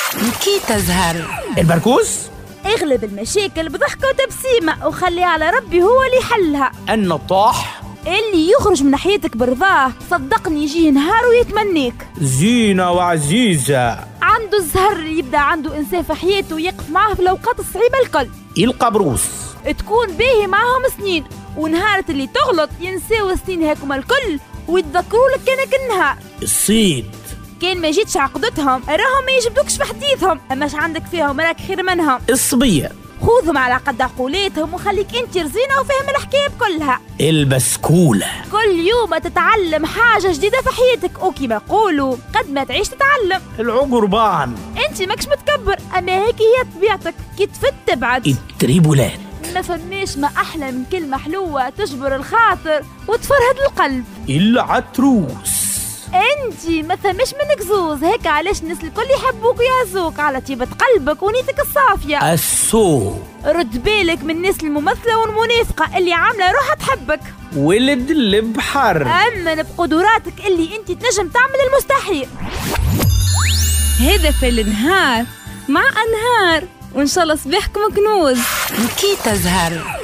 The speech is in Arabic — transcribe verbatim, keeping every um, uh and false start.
كي تزهر البركوز. اغلب المشاكل بضحكة وتبسيمة وخليها على ربي هو اللي يحلها. النطاح. اللي يخرج من ناحيتك برضاه صدقني يجيه نهار ويتمنيك. زينة وعزيزة. عنده الزهر يبدأ عنده إنسان في حياته ويقف معاه في الأوقات الصعيبة الكل. القبروس. تكون باهي معهم سنين ونهارة اللي تغلط ينساو سنين هاكم الكل ويتذكروا لك كانك النهار. الصيد. كان ما جيتش عقدتهم راهم ما يجبدوكش في حديثهم، أماش عندك فيهم راك خير منهم. الصبية. خذهم على قد عقولاتهم وخليك انت رزينة وفهم الحكاية كلها. البسكولة. كل يوم تتعلم حاجة جديدة في حياتك وكما يقولوا قد ما تعيش تتعلم. العقربان. انت ماكش متكبر اما هيك هي طبيعتك، كي تفت تبعد. التريبولات. ما فماش ما احلى من كلمة حلوة تجبر الخاطر وتفرهد القلب. العتروس. انتي ما ثمش منك زوز هيك علاش الناس الكل يحبوك ويعزوك على طيبة قلبك ونيتك الصافية. السو. رد بالك من الناس الممثلة والمنافقة اللي عاملة روحها تحبك. ولد البحر. أمن بقدراتك اللي انتي تنجم تعمل المستحيل. هدف النهار مع أنهار وإن شاء الله صباحكم كنوز. كي تزهر.